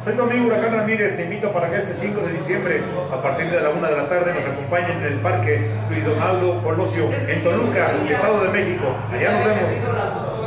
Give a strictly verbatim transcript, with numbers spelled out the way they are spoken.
Soy tu amigo Huracán Ramírez, te invito para que este cinco de diciembre, a partir de la una de la tarde, nos acompañen en el Parque Luis Donaldo Colosio, en Toluca, Estado de México. Allá nos vemos.